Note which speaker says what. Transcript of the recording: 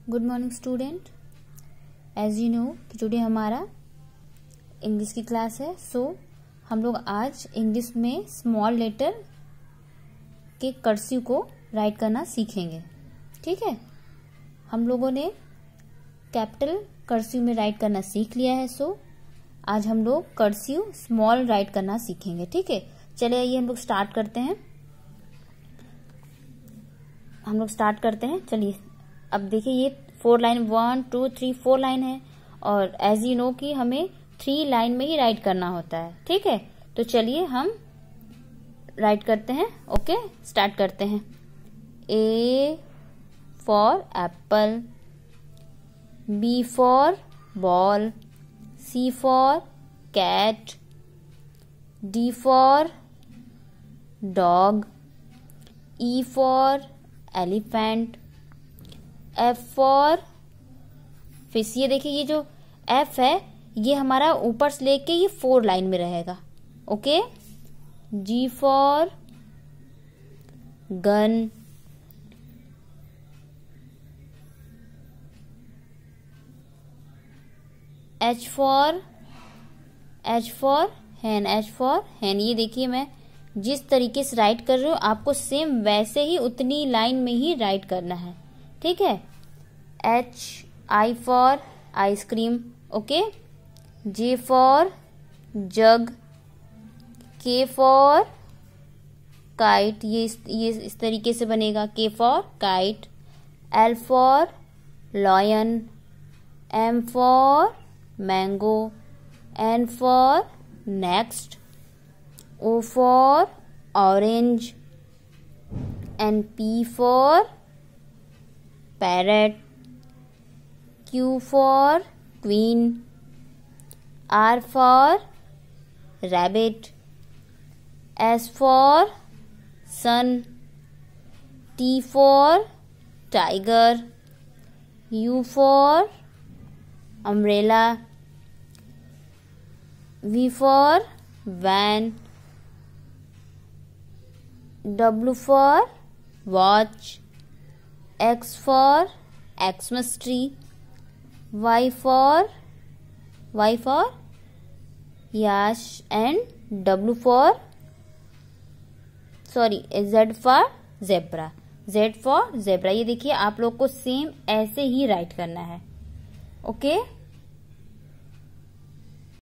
Speaker 1: Good morning student. As you know कि today हमारा English की क्लास है। सो हम लोग आज इंग्लिश में स्मॉल लेटर के कर्सिव को राइट करना सीखेंगे। ठीक है, हम लोगों ने कैपिटल कर्सिव में राइट करना सीख लिया है। सो आज हम लोग कर्सिव स्मॉल राइट करना सीखेंगे। ठीक है, चलिए आइए हम लोग स्टार्ट करते हैं। चलिए अब देखिए, ये 4 लाइन 1 2 3 4 लाइन है और एज यू नो कि हमें 3 लाइन में ही राइट करना होता है। ठीक है, तो चलिए हम राइट करते हैं। ओके, स्टार्ट करते हैं। A for apple, B for ball, C for cat, D for dog, E for elephant, F for fish. ये देखिए, ये जो F है ये हमारा ऊपर से लेके ये 4 लाइन में रहेगा। Okay, G for gun, H for hen. ये देखिए, मैं जिस तरीके से राइट कर रही हूँ आपको सेम वैसे ही उतनी लाइन में ही राइट करना है। ठीक है, I for ice cream. Okay, J for jug, K for kite. ये इस तरीके से बनेगा, K for kite. L for lion, M for mango, N for next, O for orange, and P for parrot, Q for queen, R for rabbit, S for sun, T for tiger, U for umbrella, V for van, W for watch, X for Xmas tree, Y for Yash, and Z for zebra. ये देखिए, आप लोग को same ऐसे ही right करना है। Okay.